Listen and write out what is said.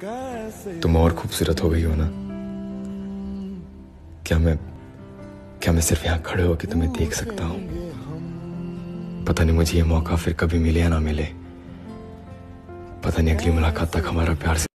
तुम और खूबसूरत हो गई हो ना। क्या मैं सिर्फ यहाँ खड़े होकर तुम्हें देख सकता हूँ? पता नहीं मुझे ये मौका फिर कभी मिले या ना मिले। पता नहीं अगली मुलाकात तक हमारा प्यार